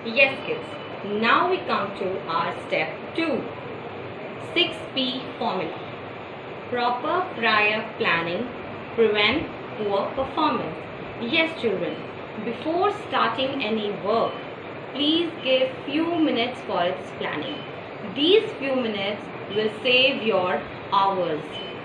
Yes kids, now we come to our step 2, 6P formula. Proper prior planning prevent poor performance. Yes children, before starting any work, please give few minutes for its planning. These few minutes will save your hours.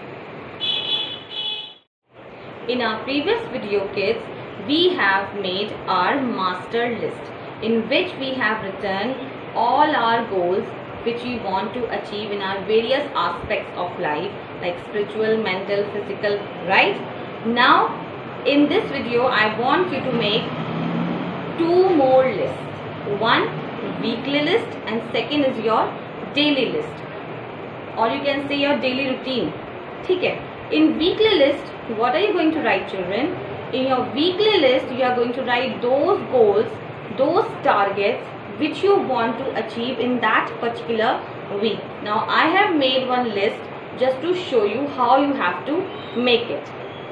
In our previous video kids, we have made our master list in which we have written all our goals which we want to achieve in our various aspects of life like spiritual, mental, physical, right? Now in this video I want you to make two more lists. One weekly list and second is your daily list, or you can say your daily routine. Okay? In weekly list, what are you going to write children? In your weekly list you are going to write those goals, those targets which you want to achieve in that particular week. Now I have made one list just to show you how you have to make it.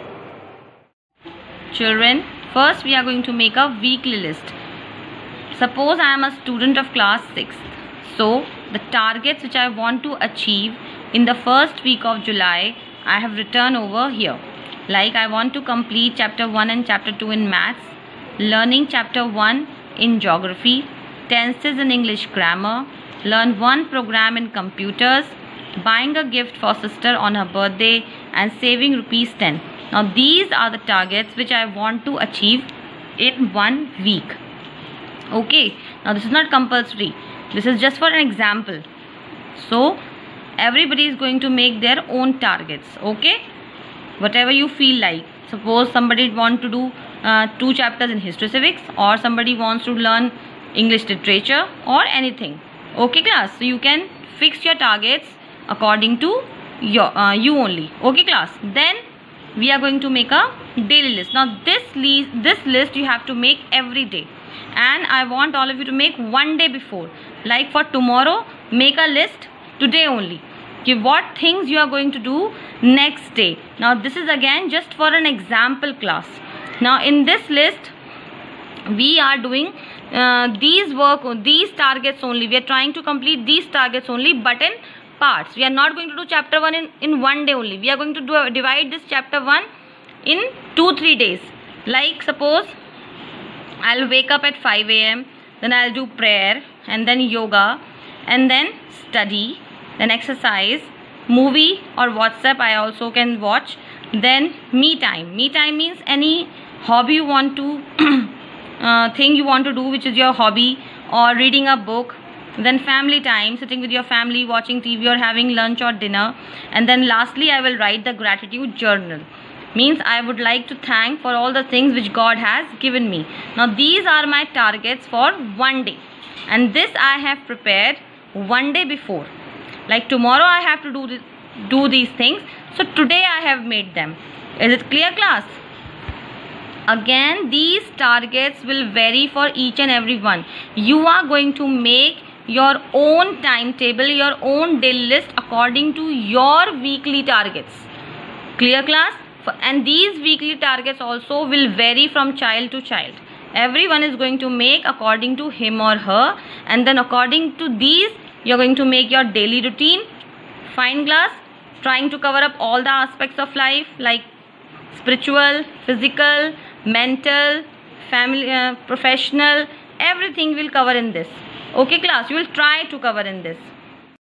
Children, first we are going to make a weekly list. Suppose I am a student of class 6th. So the targets which I want to achieve in the first week of July I have written over here. Like I want to complete chapter 1 and chapter 2 in maths, learning chapter 1 in geography, tenses in English grammar, learn one program in computers, buying a gift for sister on her birthday and saving rupees 10. Now these are the targets which I want to achieve in 1 week. Okay, now this is not compulsory. This is just for an example. So everybody is going to make their own targets. Okay, whatever you feel like. Suppose somebody want to do 2 chapters in history civics, or somebody wants to learn English literature or anything. Okay class, so you can fix your targets according to your you only. Okay class, then we are going to make a daily list. Now this list you have to make every day, and I want all of you to make one day before. Like for tomorrow, make a list today only. Okay, what things you are going to do next day. Now this is again just for an example class. Now in this list we are doing these targets only. We are trying to complete these targets only, but in parts. We are not going to do chapter 1 in one day only. We are going to divide this chapter 1 in 2-3 days. Like suppose I'll wake up at 5 a.m. then I'll do prayer and then yoga and then study, then exercise, movie or WhatsApp I also can watch, then me time. Me time means any hobby you want to thing you want to do which is your hobby, or reading a book. Then family time, sitting with your family, watching TV or having lunch or dinner. And then lastly I will write the gratitude journal. Means I would like to thank for all the things which God has given me. Now these are my targets for one day, and this I have prepared one day before. Like tomorrow I have to do these things, so today I have made them. Is it clear class? Again these targets will vary for each and every one. You are going to make your own timetable, your own daily list according to your weekly targets. Clear class? And these weekly targets also will vary from child to child. Everyone is going to make according to him or her, and then according to these you are going to make your daily routine. Fine class? Trying to cover up all the aspects of life like spiritual, physical, mental, family, professional, everything will cover in this. Okay class, you will try to cover in this.